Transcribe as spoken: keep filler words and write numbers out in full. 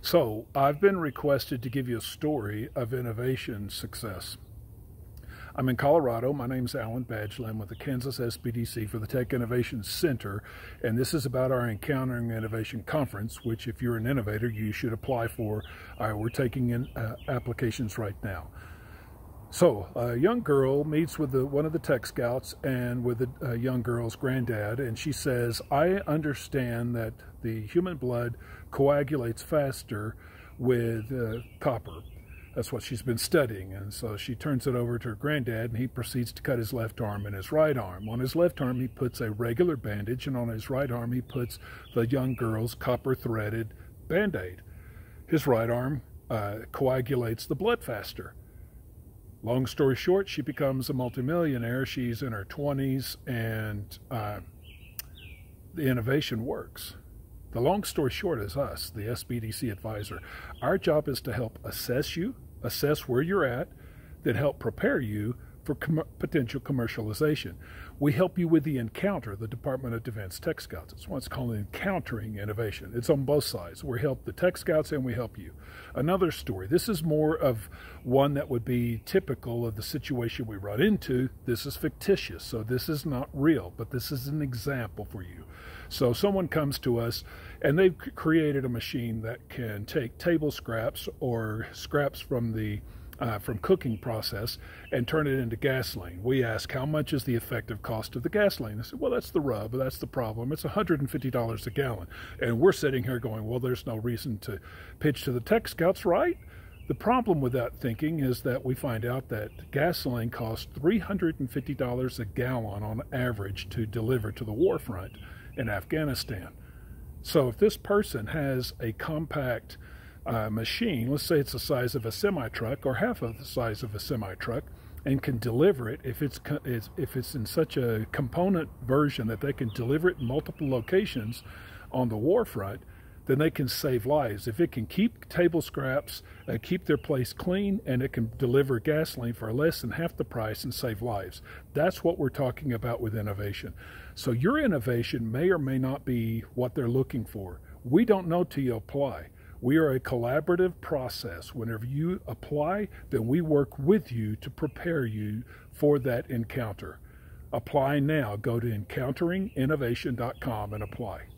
So, I've been requested to give you a story of innovation success. I'm in Colorado. My name's Alan Badgley. I'm with the Kansas S B D C for the Tech Innovation Center, and this is about our Encountering Innovation Conference, which if you're an innovator, you should apply for. Uh, we're taking in uh, applications right now. So, a young girl meets with the, one of the Tech Scouts and with the uh, young girl's granddad, and she says, I understand that the human blood coagulates faster with uh, copper. That's what she's been studying. And so she turns it over to her granddad, and he proceeds to cut his left arm and his right arm. On his left arm, he puts a regular bandage, and on his right arm, he puts the young girl's copper-threaded Band-Aid. His right arm uh, coagulates the blood faster. Long story short, she becomes a multimillionaire. She's in her twenties, and uh, the innovation works. The long story short is us, the S B D C advisor. Our job is to help assess you, assess where you're at, then help prepare you for com potential commercialization. We help you with the encounter, the Department of Defense Tech Scouts. It's what's called encountering innovation. It's on both sides. We help the Tech Scouts and we help you. Another story. This is more of one that would be typical of the situation we run into. This is fictitious, so this is not real, but this is an example for you. So someone comes to us and they've created a machine that can take table scraps or scraps from the Uh, from cooking process and turn it into gasoline. We ask, how much is the effective cost of the gasoline? I said, well, that's the rub, that's the problem. It's one hundred fifty dollars a gallon. And we're sitting here going, well, there's no reason to pitch to the Tech Scouts, right? The problem with that thinking is that we find out that gasoline costs three hundred fifty dollars a gallon on average to deliver to the war front in Afghanistan. So if this person has a compact Uh, machine, let's say it's the size of a semi-truck or half of the size of a semi-truck, and can deliver it, if it's, if it's in such a component version that they can deliver it in multiple locations on the war front, then they can save lives. If it can keep table scraps, uh, keep their place clean, and it can deliver gasoline for less than half the price and save lives. That's what we're talking about with innovation. So your innovation may or may not be what they're looking for. We don't know till you apply. We are a collaborative process. Whenever you apply, then we work with you to prepare you for that encounter. Apply now. Go to encountering innovation dot com and apply.